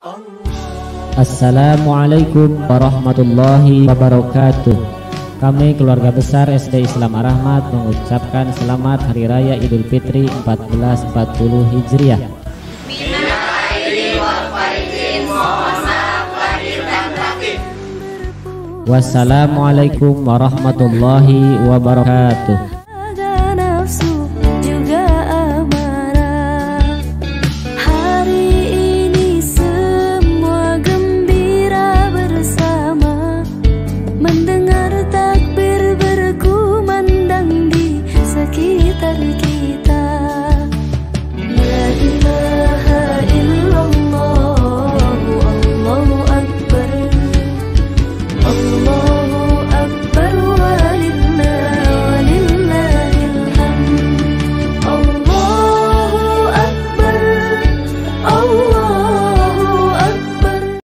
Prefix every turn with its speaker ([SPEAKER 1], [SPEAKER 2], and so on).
[SPEAKER 1] Assalamualaikum warahmatullahi wabarakatuh. Kami keluarga besar SD Islam Ar-Rahmat mengucapkan selamat Hari Raya Idul Fitri 1440 Hijriah.
[SPEAKER 2] Minal aidin wal faizin, mohon maaf lahir dan batin.
[SPEAKER 1] Wassalamualaikum warahmatullahi wabarakatuh.